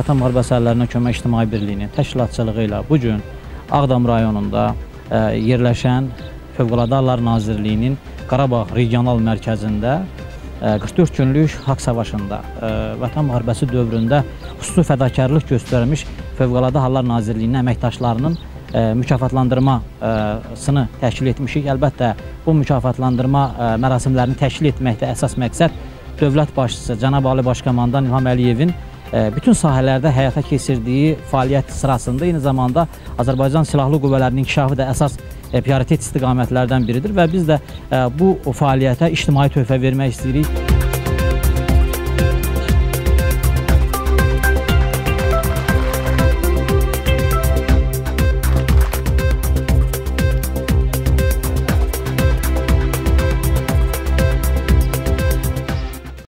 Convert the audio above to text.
Vətən Müharibəsi Əllərinə Kömək İctimai Birliyinin təşkilatçılığı ilə bu gün Ağdam rayonunda yerləşən Fövqəladə Hallar Nazirliyinin Qarabağ regional mərkəzində 44 günlük haqq savaşında Vətən müharibəsi dövründə xüsusi fədakarlıq göstərmiş Fövqəladə Hallar Nazirliyinin əməkdaşlarının mükafatlandırmasını təşkil etmişik. Əlbəttə, bu mükafatlandırma mərasimlərini təşkil etməkdə əsas məqsəd dövlət başçısı Cənab Ali Başkomandan İlham Əliyevin bütün sahələrdə həyata keçirdiyi fəaliyyət sırasında eyni zamanda Azərbaycan Silahlı Qüvvələrinin inkişafı da əsas prioritet istiqamətlərdən biridir və biz də bu fəaliyyətə ictimai töhfə vermək istəyirik.